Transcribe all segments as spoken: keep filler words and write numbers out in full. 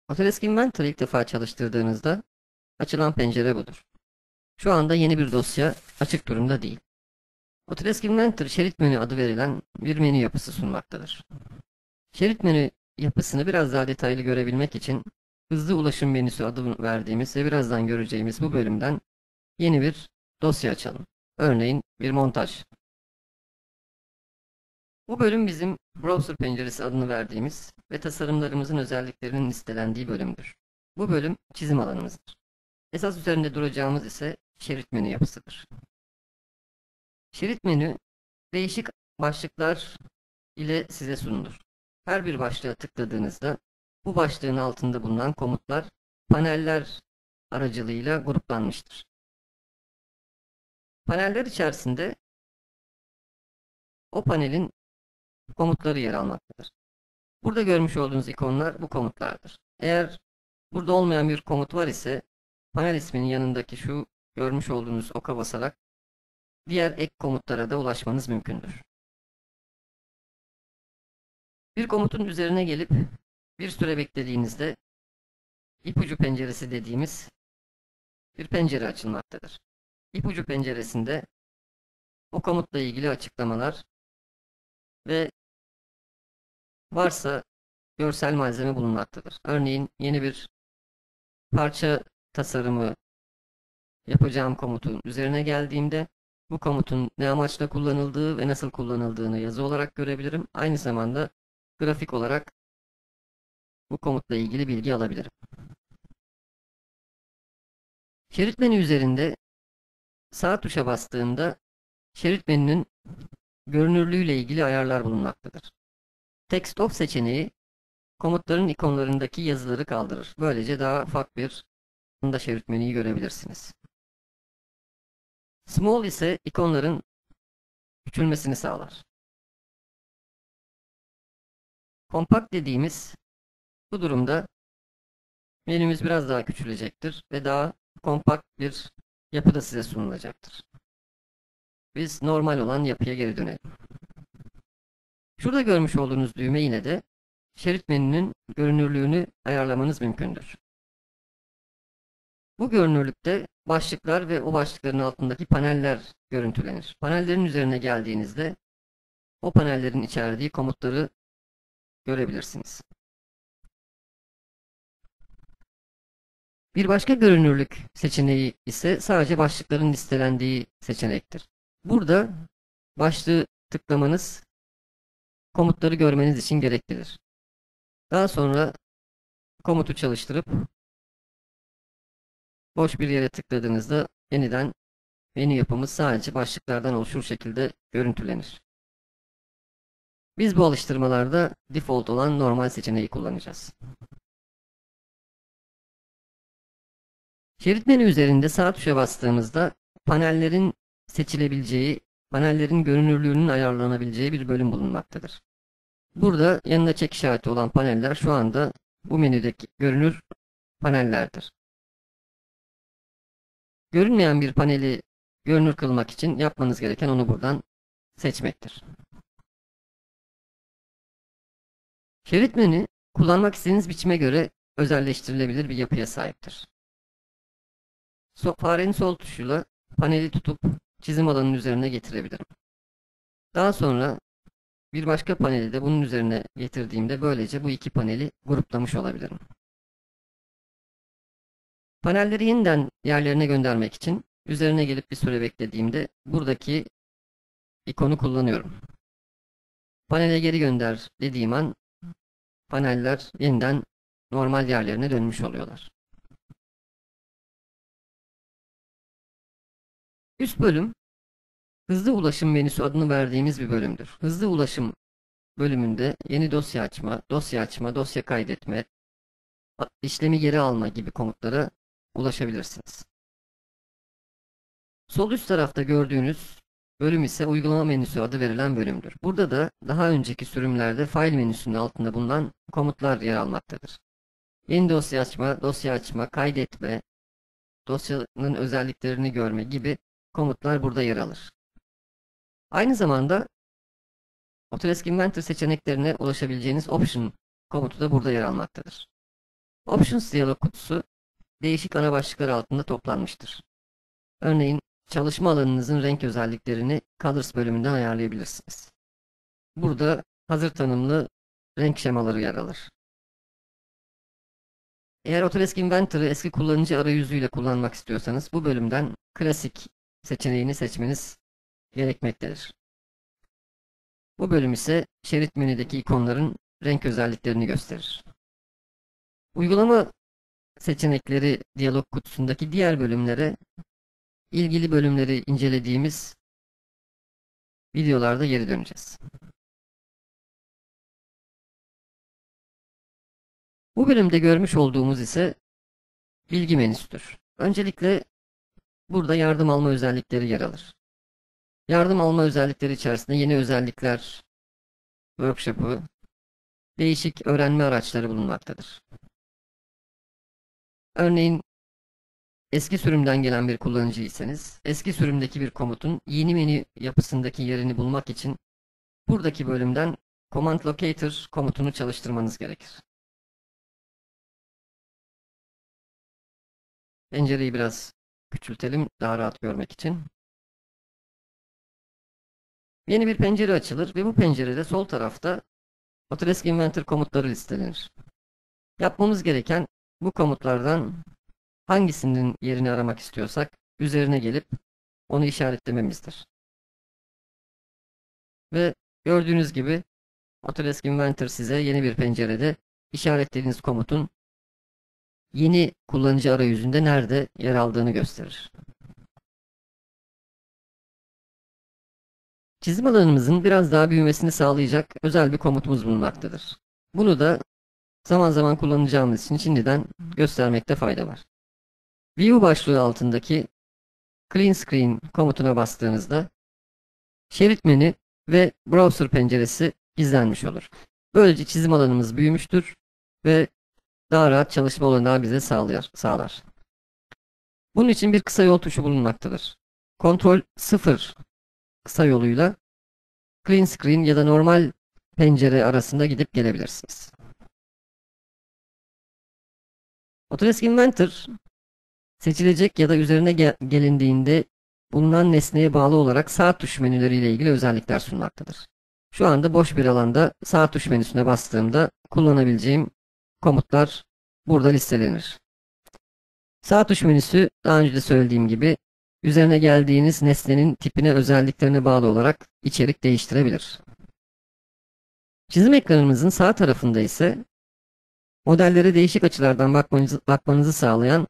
Autodesk Inventor'ı ilk defa çalıştırdığınızda açılan pencere budur. Şu anda yeni bir dosya açık durumda değil. Autodesk Inventor şerit menü adı verilen bir menü yapısı sunmaktadır. Şerit menü yapısını biraz daha detaylı görebilmek için hızlı ulaşım menüsü adı verdiğimiz ve birazdan göreceğimiz bu bölümden yeni bir dosya açalım. Örneğin bir montaj. Bu bölüm bizim browser penceresi adını verdiğimiz ve tasarımlarımızın özelliklerinin listelendiği bölümdür. Bu bölüm çizim alanımızdır. Esas üzerinde duracağımız ise şerit menü yapısıdır. Şerit menü değişik başlıklar ile size sunulur. Her bir başlığa tıkladığınızda bu başlığın altında bulunan komutlar paneller aracılığıyla gruplanmıştır. Paneller içerisinde o panelin komutları yer almaktadır. Burada görmüş olduğunuz ikonlar bu komutlardır. Eğer burada olmayan bir komut var ise panel isminin yanındaki şu görmüş olduğunuz oka basarak diğer ek komutlara da ulaşmanız mümkündür. Bir komutun üzerine gelip bir süre beklediğinizde ipucu penceresi dediğimiz bir pencere açılmaktadır. İpucu penceresinde o komutla ilgili açıklamalar ve varsa görsel malzeme bulunmaktadır. Örneğin yeni bir parça tasarımı yapacağım komutun üzerine geldiğimde bu komutun ne amaçla kullanıldığı ve nasıl kullanıldığını yazı olarak görebilirim. Aynı zamanda grafik olarak bu komutla ilgili bilgi alabilirim. Şerit menü üzerinde sağ tuşa bastığımda şerit menünün görünürlüğüyle ilgili ayarlar bulunmaktadır. Text Off seçeneği komutların ikonlarındaki yazıları kaldırır. Böylece daha ufak bir anda şerit menüyü görebilirsiniz. Small ise ikonların küçülmesini sağlar. Kompakt dediğimiz bu durumda menümüz biraz daha küçülecektir ve daha kompakt bir yapı da size sunulacaktır. Biz normal olan yapıya geri dönelim. Şurada görmüş olduğunuz düğme yine de şerit menünün görünürlüğünü ayarlamanız mümkündür. Bu görünürlükte başlıklar ve o başlıkların altındaki paneller görüntülenir. Panellerin üzerine geldiğinizde o panellerin içerdiği komutları görebilirsiniz. Bir başka görünürlük seçeneği ise sadece başlıkların listelendiği seçenektir. Burada başlığı tıklamanız komutları görmeniz için gereklidir. Daha sonra komutu çalıştırıp boş bir yere tıkladığınızda yeniden menü yapımız sadece başlıklardan oluşur şekilde görüntülenir. Biz bu alıştırmalarda default olan normal seçeneği kullanacağız. Şerit menü üzerinde sağ tuşa bastığımızda panellerin seçilebileceği, panellerin görünürlüğünün ayarlanabileceği bir bölüm bulunmaktadır. Burada yanında çek işareti olan paneller şu anda bu menüdeki görünür panellerdir. Görünmeyen bir paneli görünür kılmak için yapmanız gereken onu buradan seçmektir. Şerit menü kullanmak istediğiniz biçime göre özelleştirilebilir bir yapıya sahiptir. So farenin sol tuşuyla paneli tutup çizim alanının üzerine getirebilirim. Daha sonra bir başka paneli de bunun üzerine getirdiğimde böylece bu iki paneli gruplamış olabilirim. Panelleri yeniden yerlerine göndermek için üzerine gelip bir süre beklediğimde buradaki ikonu kullanıyorum. Panele geri gönder dediğim an paneller yeniden normal yerlerine dönmüş oluyorlar. Üst bölüm hızlı ulaşım menüsü adını verdiğimiz bir bölümdür. Hızlı ulaşım bölümünde yeni dosya açma, dosya açma, dosya kaydetme, işlemi geri alma gibi komutlara ulaşabilirsiniz. Sol üst tarafta gördüğünüz bölüm ise uygulama menüsü adı verilen bölümdür. Burada da daha önceki sürümlerde file menüsünün altında bulunan komutlar yer almaktadır. Yeni dosya açma, dosya açma, kaydetme, dosyanın özelliklerini görme gibi komutlar burada yer alır. Aynı zamanda Autodesk Inventor seçeneklerine ulaşabileceğiniz Option komutu da burada yer almaktadır. Options diyalog kutusu değişik ana başlıklar altında toplanmıştır. Örneğin çalışma alanınızın renk özelliklerini Colors bölümünden ayarlayabilirsiniz. Burada hazır tanımlı renk şemaları yer alır. Eğer Autodesk Inventor'ı eski kullanıcı arayüzüyle kullanmak istiyorsanız bu bölümden klasik seçeneğini seçmeniz gerekmektedir. Bu bölüm ise şerit menüdeki ikonların renk özelliklerini gösterir. Uygulama seçenekleri diyalog kutusundaki diğer bölümlere ilgili bölümleri incelediğimiz videolarda geri döneceğiz. Bu bölümde görmüş olduğumuz ise bilgi menüsüdür. Öncelikle burada yardım alma özellikleri yer alır. Yardım alma özellikleri içerisinde yeni özellikler workshop'u, değişik öğrenme araçları bulunmaktadır. Örneğin eski sürümden gelen bir kullanıcıysanız, eski sürümdeki bir komutun yeni menü yapısındaki yerini bulmak için buradaki bölümden Command Locator komutunu çalıştırmanız gerekir. Pencereyi biraz küçültelim daha rahat görmek için. Yeni bir pencere açılır ve bu pencerede sol tarafta Autodesk Inventor komutları listelenir. Yapmamız gereken bu komutlardan hangisinin yerini aramak istiyorsak üzerine gelip onu işaretlememizdir. Ve gördüğünüz gibi Autodesk Inventor size yeni bir pencerede işaretlediğiniz komutun yeni kullanıcı arayüzünde nerede yer aldığını gösterir. Çizim alanımızın biraz daha büyümesini sağlayacak özel bir komutumuz bulunmaktadır. Bunu da zaman zaman kullanacağımız için şimdiden göstermekte fayda var. View başlığı altındaki Clean Screen komutuna bastığınızda şerit menü ve browser penceresi gizlenmiş olur. Böylece çizim alanımız büyümüştür ve daha rahat çalışma olanağı bize sağlar. sağlar. Bunun için bir kısa yol tuşu bulunmaktadır. Ctrl sıfır kısa yoluyla Clean Screen ya da normal pencere arasında gidip gelebilirsiniz. Autodesk Inventor seçilecek ya da üzerine gel gelindiğinde bulunan nesneye bağlı olarak sağ tuş menüleriyle ilgili özellikler sunmaktadır. Şu anda boş bir alanda sağ tuş menüsüne bastığımda kullanabileceğim komutlar burada listelenir. Sağ tuş menüsü daha önce de söylediğim gibi üzerine geldiğiniz nesnenin tipine, özelliklerine bağlı olarak içerik değiştirebilir. Çizim ekranımızın sağ tarafında ise modellere değişik açılardan bakmanızı, bakmanızı sağlayan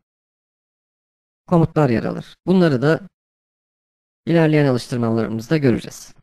komutlar yer alır. Bunları da ilerleyen alıştırmalarımızda göreceğiz.